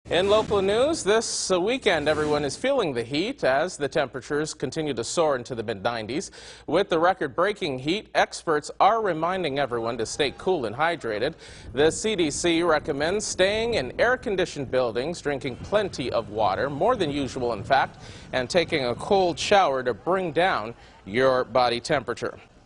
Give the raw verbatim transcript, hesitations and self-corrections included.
In local news, this weekend everyone is feeling the heat as the temperatures continue to soar into the mid nineties. With the record-breaking heat, experts are reminding everyone to stay cool and hydrated. The C D C recommends staying in air-conditioned buildings, drinking plenty of water, more than usual in fact, and taking a cold shower to bring down your body temperature.